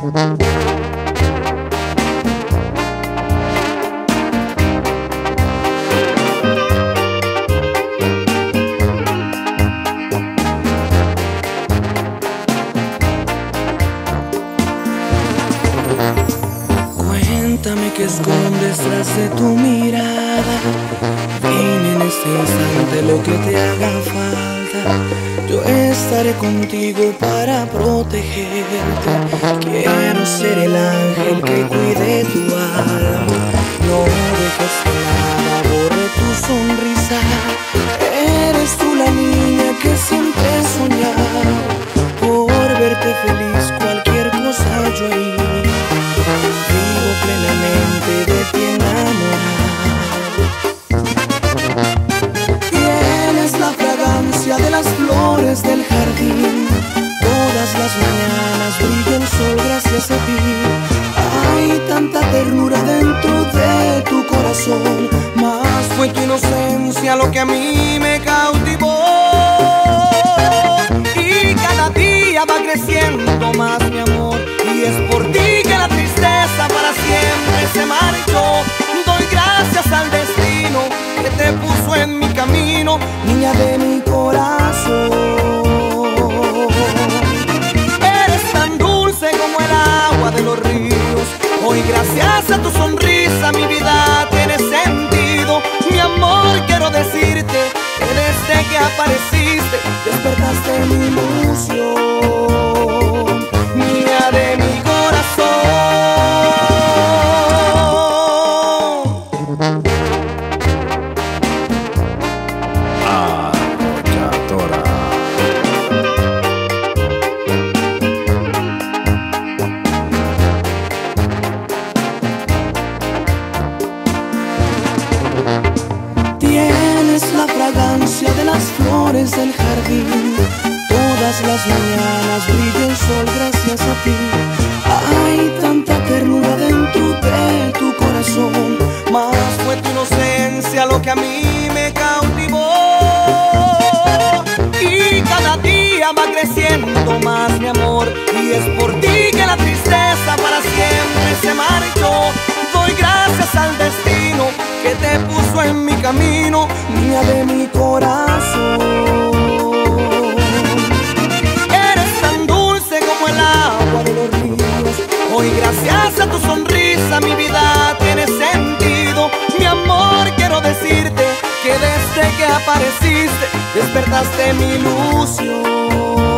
Cuéntame qué escondes tras de tu mirada. Dime en este instante lo que te haga falta. Yo estaré contigo para protegerte. Quiero ser el ángel que cuide tu alma. No dejes que nada borre tu sonrisa. Eres tú la niña que siempre he soñado. Por verte feliz cualquier cosa yo haría. Vivo plenamente de ti enamorado. Tienes la fragancia de las flores del jardín. Todas las mañanas brilla el sol gracias a ti. Hay tanta ternura dentro de tu corazón. Más fue tu inocencia lo que a mí me cautivó. Y cada día va creciendo más mi amor. Y es por ti que la tristeza para siempre se marchó. Doy gracias al destino que te puso en mi camino, niña de mi corazón. Eres tan dulce como el agua de los ríos. Hoy gracias a tu sonrisa mi vida tiene sentido. Mi amor, quiero decirte que desde que apareciste despertaste mi ilusión, niña de mi de las flores del jardín. Todas las mañanas brilla el sol gracias a ti. Hay tanta ternura dentro de tu corazón. Más fue tu inocencia lo que a mí me cautivó. Y cada día va creciendo más mi amor. Y es por ti que la tristeza para siempre se marchó. Doy gracias al destino que te puso en mi camino, niña de mi corazón. Eres tan dulce como el agua de los ríos. Hoy gracias a tu sonrisa mi vida tiene sentido. Mi amor, quiero decirte que desde que apareciste despertaste mi ilusión.